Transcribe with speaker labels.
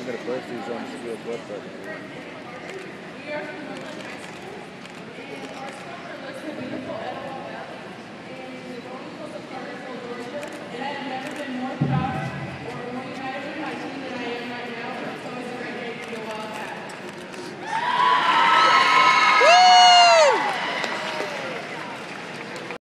Speaker 1: I'm going to post these on Skills website.